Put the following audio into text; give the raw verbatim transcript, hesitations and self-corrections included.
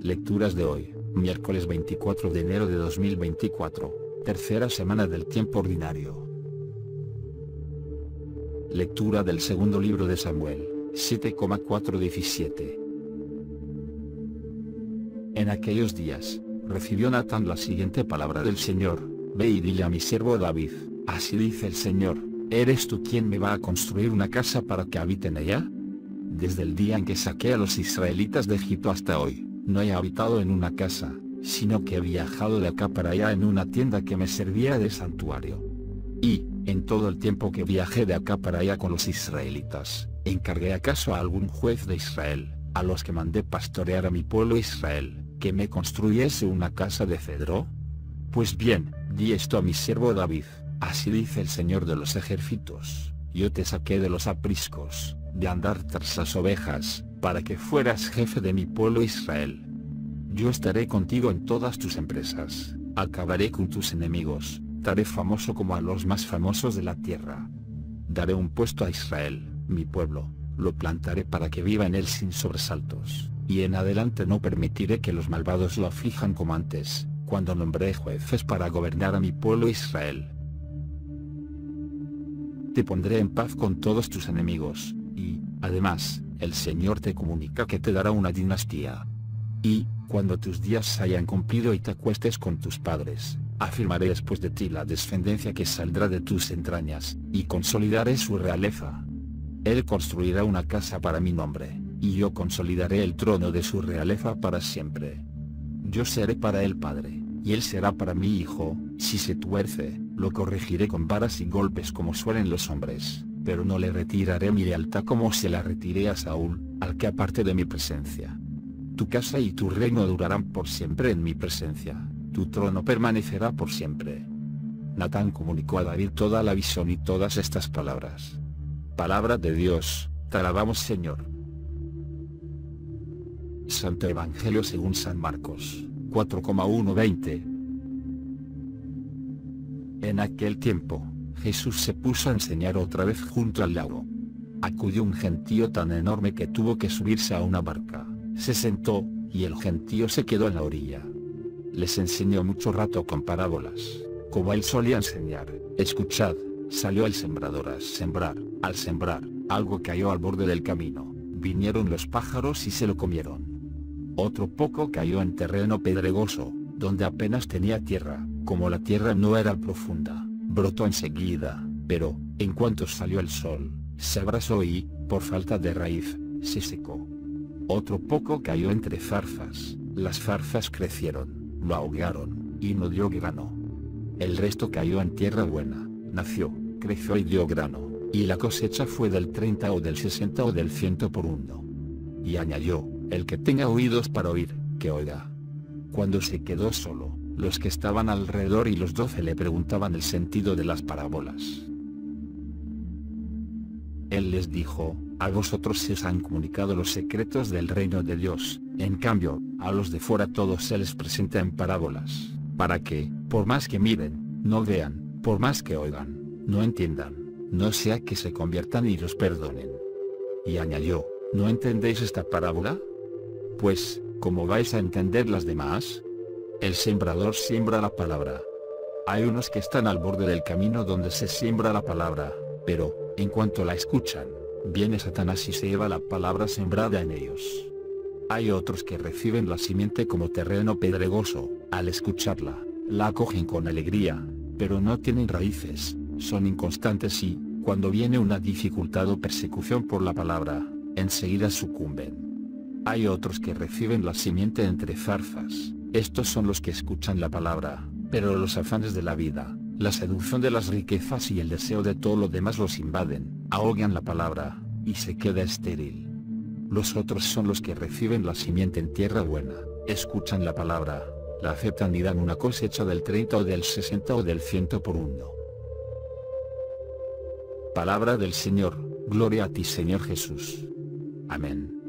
Lecturas de hoy, miércoles veinticuatro de enero de dos mil veinticuatro, tercera semana del tiempo ordinario. Lectura del segundo libro de Samuel, siete cuatro diecisiete. En aquellos días, recibió Natán la siguiente palabra del Señor: Ve y dile a mi siervo David, así dice el Señor, ¿eres tú quien me va a construir una casa para que habite en ella? Desde el día en que saqué a los israelitas de Egipto hasta hoy, no he habitado en una casa, sino que he viajado de acá para allá en una tienda que me servía de santuario. Y, en todo el tiempo que viajé de acá para allá con los israelitas, ¿encargué acaso a algún juez de Israel, a los que mandé pastorear a mi pueblo Israel, que me construyese una casa de cedro? Pues bien, di esto a mi siervo David, así dice el Señor de los ejércitos, yo te saqué de los apriscos, de andar tras las ovejas, para que fueras jefe de mi pueblo Israel. Yo estaré contigo en todas tus empresas, acabaré con tus enemigos, te haré famoso como a los más famosos de la tierra. Daré un puesto a Israel, mi pueblo, lo plantaré para que viva en él sin sobresaltos, y en adelante no permitiré que los malvados lo aflijan como antes, cuando nombré jueces para gobernar a mi pueblo Israel. Te pondré en paz con todos tus enemigos, y, además, el Señor te comunica que te dará una dinastía. Y, cuando tus días se hayan cumplido y te acuestes con tus padres, afirmaré después de ti la descendencia que saldrá de tus entrañas, y consolidaré su realeza. Él construirá una casa para mi nombre, y yo consolidaré el trono de su realeza para siempre. Yo seré para él padre, y él será para mí hijo. Si se tuerce, lo corregiré con varas y golpes como suelen los hombres, pero no le retiraré mi lealtad como se la retiré a Saúl, al que aparte de mi presencia. Tu casa y tu reino durarán por siempre en mi presencia, tu trono permanecerá por siempre. Natán comunicó a David toda la visión y todas estas palabras. Palabra de Dios, te alabamos Señor. Santo Evangelio según San Marcos, cuatro uno veinte. En aquel tiempo, Jesús se puso a enseñar otra vez junto al lago. Acudió un gentío tan enorme que tuvo que subirse a una barca, se sentó, y el gentío se quedó en la orilla. Les enseñó mucho rato con parábolas, como él solía enseñar. Escuchad, salió el sembrador a sembrar, al sembrar, algo cayó al borde del camino, vinieron los pájaros y se lo comieron. Otro poco cayó en terreno pedregoso, donde apenas tenía tierra, como la tierra no era profunda, brotó enseguida, pero, en cuanto salió el sol, se abrasó y, por falta de raíz, se secó. Otro poco cayó entre zarzas, las zarzas crecieron, lo ahogaron, y no dio grano. El resto cayó en tierra buena, nació, creció y dio grano, y la cosecha fue del treinta o del sesenta o del ciento por uno. Y añadió, el que tenga oídos para oír, que oiga. Cuando se quedó solo, los que estaban alrededor y los doce le preguntaban el sentido de las parábolas. Él les dijo, a vosotros se os han comunicado los secretos del reino de Dios, en cambio, a los de fuera todo se les presenta en parábolas, para que, por más que miren, no vean, por más que oigan, no entiendan, no sea que se conviertan y los perdonen. Y añadió, ¿no entendéis esta parábola? Pues, ¿cómo vais a entender las demás? El sembrador siembra la palabra. Hay unos que están al borde del camino donde se siembra la palabra, pero, en cuanto la escuchan, viene Satanás y se lleva la palabra sembrada en ellos. Hay otros que reciben la simiente como terreno pedregoso, al escucharla, la acogen con alegría, pero no tienen raíces, son inconstantes y, cuando viene una dificultad o persecución por la palabra, enseguida sucumben. Hay otros que reciben la simiente entre zarzas, estos son los que escuchan la palabra, pero los afanes de la vida, la seducción de las riquezas y el deseo de todo lo demás los invaden, ahogan la palabra, y se queda estéril. Los otros son los que reciben la simiente en tierra buena, escuchan la palabra, la aceptan y dan una cosecha del treinta o del sesenta o del ciento por uno. Palabra del Señor, gloria a ti Señor Jesús. Amén.